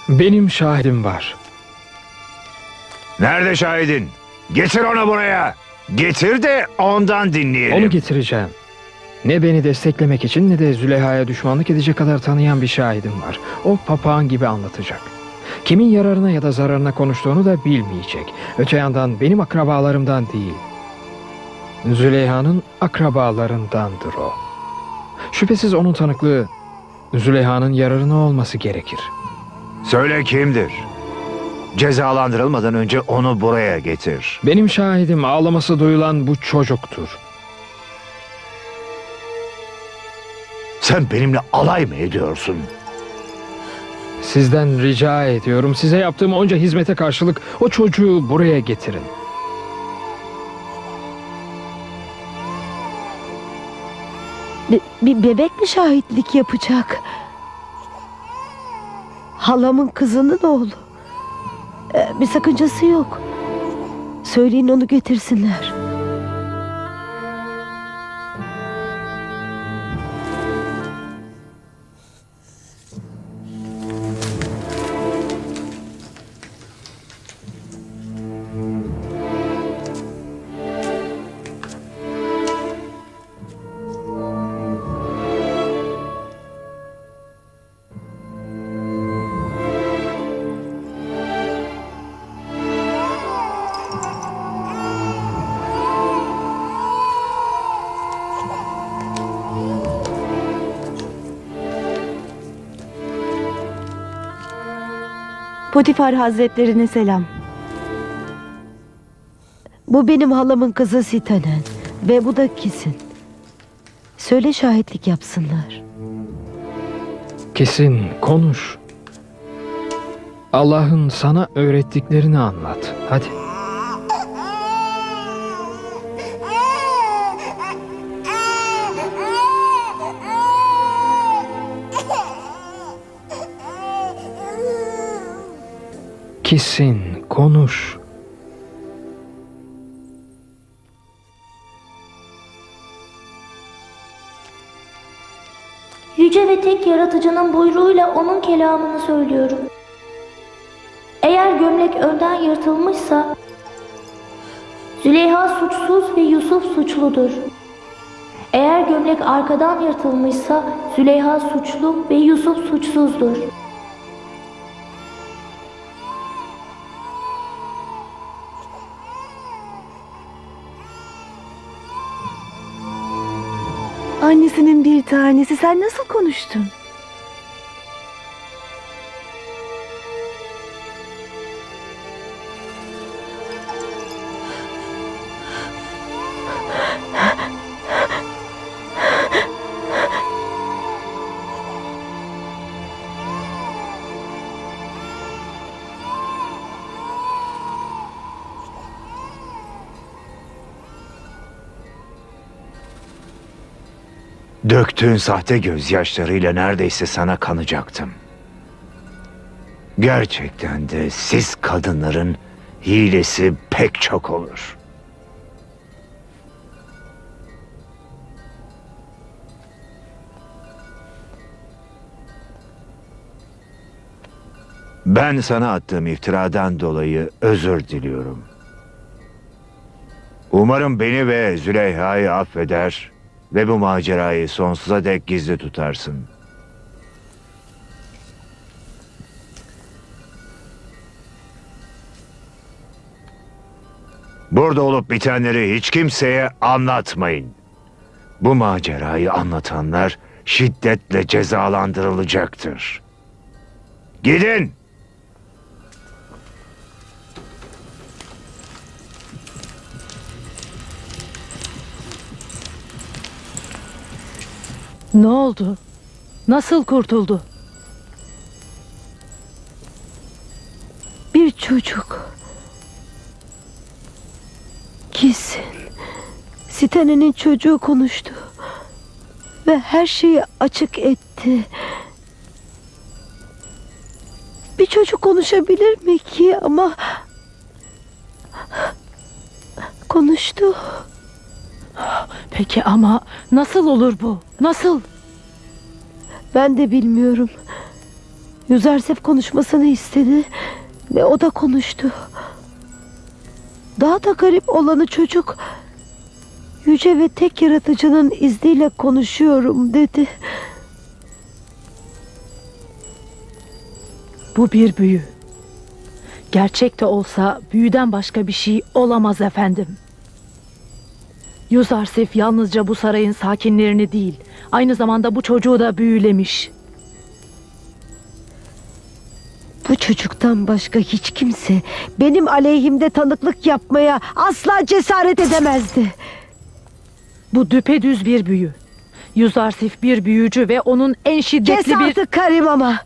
Benim şahidim var. Nerede şahidin? Getir onu buraya. Getir de ondan dinleyelim. Onu getireceğim. Ne beni desteklemek için ne de Züleyha'ya düşmanlık edecek kadar tanıyan bir şahidim var. O papağan gibi anlatacak. Kimin yararına ya da zararına konuştuğunu da bilmeyecek. Öte yandan benim akrabalarımdan değil, Züleyha'nın akrabalarındandır o. Şüphesiz onun tanıklığı Züleyha'nın yararına olması gerekir. Söyle kimdir? Cezalandırılmadan önce onu buraya getir. Benim şahidim ağlaması duyulan bu çocuktur. Sen benimle alay mı ediyorsun? Sizden rica ediyorum, size yaptığım onca hizmete karşılık o çocuğu buraya getirin. Bir bebek mi şahitlik yapacak? Halamın kızının oğlu. Bir sakıncası yok. Söyleyin onu getirsinler. Potifar Hazretlerine selam. Bu benim halamın kızı Sitanen ve bu da Kisin. Söyle şahitlik yapsınlar. Kesin konuş. Allah'ın sana öğrettiklerini anlat. Hadi. Kesin konuş. Yüce ve tek yaratıcının buyruğuyla onun kelamını söylüyorum. Eğer gömlek önden yırtılmışsa Züleyha suçsuz ve Yusuf suçludur. Eğer gömlek arkadan yırtılmışsa Züleyha suçlu ve Yusuf suçsuzdur. Annesinin bir tanesi, sen nasıl konuştun? Döktüğün sahte gözyaşlarıyla neredeyse sana kanacaktım. Gerçekten de siz kadınların hilesi pek çok olur. Ben sana attığım iftiradan dolayı özür diliyorum. Umarım beni ve Züleyha'yı affeder ve bu macerayı sonsuza dek gizli tutarsın. Burada olup bitenleri hiç kimseye anlatmayın. Bu macerayı anlatanlar şiddetle cezalandırılacaktır. Gidin! Ne oldu? Nasıl kurtuldu? Bir çocuk. Kisin. Sitane'nin çocuğu konuştu. Ve her şeyi açık etti. Bir çocuk konuşabilir mi ki ama... Konuştu. Peki ama nasıl olur bu? Nasıl? Ben de bilmiyorum. Yüzersef konuşmasını istedi ve o da konuştu. Daha da garip olanı çocuk, yüce ve tek yaratıcının izniyle konuşuyorum dedi. Bu bir büyü. Gerçek de olsa büyüden başka bir şey olamaz efendim. Yüzersef yalnızca bu sarayın sakinlerini değil, aynı zamanda bu çocuğu da büyülemiş. Bu çocuktan başka hiç kimse benim aleyhimde tanıklık yapmaya asla cesaret edemezdi. Bu düpedüz bir büyü. Yüzersef bir büyücü ve onun en şiddetli Kes bir... artık Karim ama.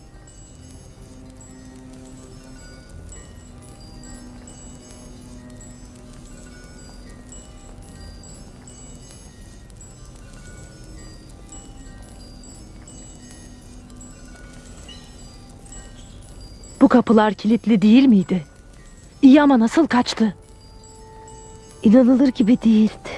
Bu kapılar kilitli değil miydi? İyi ama nasıl kaçtı? İnanılır gibi değildi.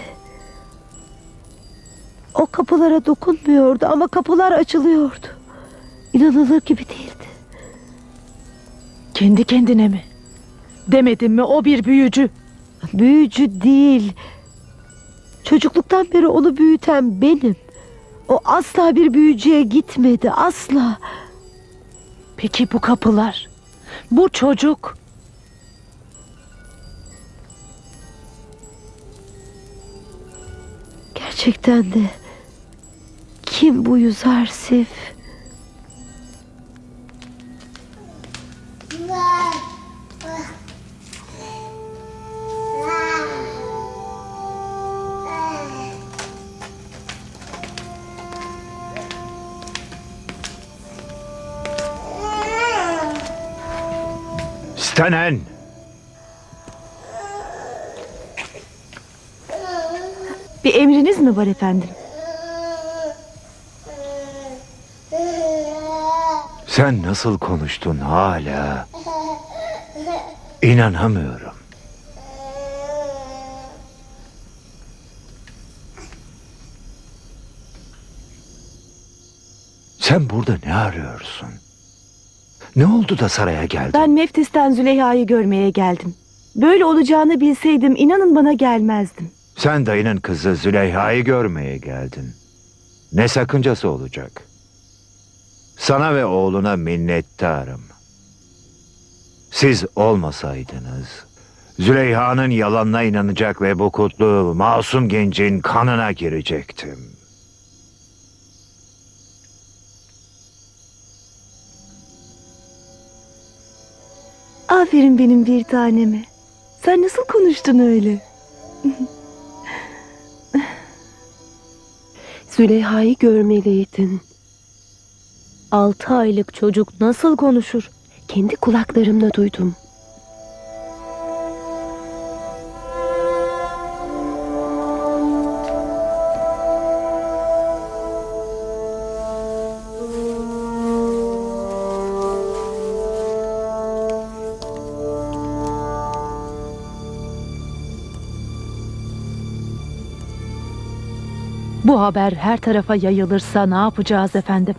O kapılara dokunmuyordu ama kapılar açılıyordu. İnanılır gibi değildi. Kendi kendine mi? Demedim mi o bir büyücü? Büyücü değil. Çocukluktan beri onu büyüten benim. O asla bir büyücüye gitmedi, asla. Peki bu kapılar? Bu çocuk? Gerçekten de kim bu Yüzersif? Stenen! Bir emriniz mi var efendim? Sen nasıl konuştun hala? İnanamıyorum. Sen burada ne arıyorsun? Ne oldu da saraya geldin? Ben Meftis'ten Züleyha'yı görmeye geldim. Böyle olacağını bilseydim inanın bana gelmezdim. Sen dayının kızı Züleyha'yı görmeye geldin. Ne sakıncası olacak? Sana ve oğluna minnettarım. Siz olmasaydınız, Züleyha'nın yalanına inanacak ve bu kutlu, masum gencin kanına girecektim. Aferin benim bir taneme. Sen nasıl konuştun öyle? Züleyha'yı görmeliydin. 6 aylık çocuk nasıl konuşur? Kendi kulaklarımla duydum. Bu haber her tarafa yayılırsa ne yapacağız efendim?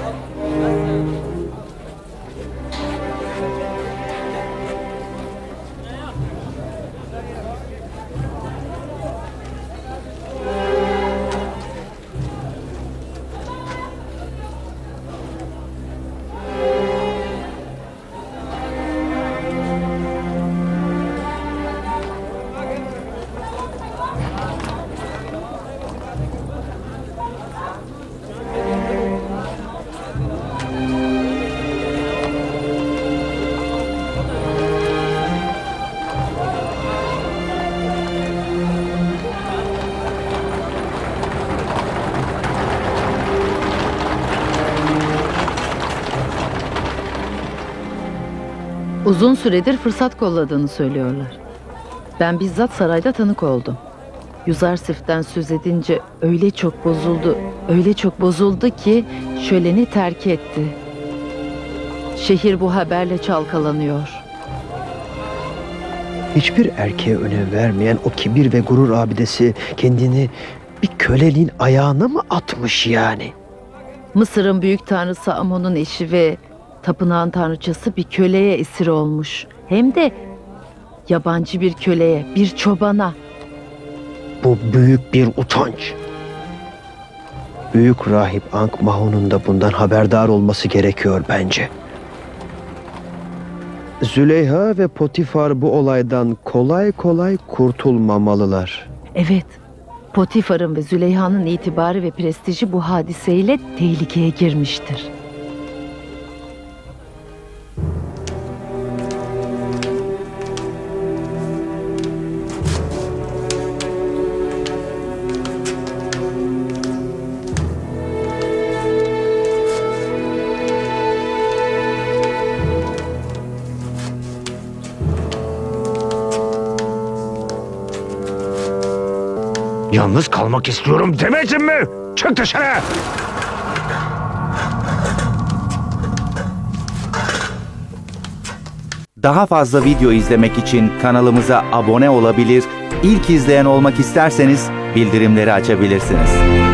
Uzun süredir fırsat kolladığını söylüyorlar. Ben bizzat sarayda tanık oldum. Yuzarsif'ten söz edince öyle çok bozuldu ki şöleni terk etti. Şehir bu haberle çalkalanıyor. Hiçbir erkeğe önem vermeyen o kibir ve gurur abidesi kendini bir köleliğin ayağına mı atmış yani? Mısır'ın büyük tanrısı Amon'un eşi ve tapınağın tanrıçası bir köleye esir olmuş. Hem de yabancı bir köleye, bir çobana. Bu büyük bir utanç. Büyük rahip Ankh-Mahon'un da bundan haberdar olması gerekiyor bence. Züleyha ve Potifar bu olaydan kolay kolay kurtulmamalılar. Evet, Potifar'ın ve Züleyha'nın itibarı ve prestiji bu hadiseyle tehlikeye girmiştir. Yalnız kalmak istiyorum demedim mi? Çık dışarı! Daha fazla video izlemek için kanalımıza abone olabilir, ilk izleyen olmak isterseniz bildirimleri açabilirsiniz.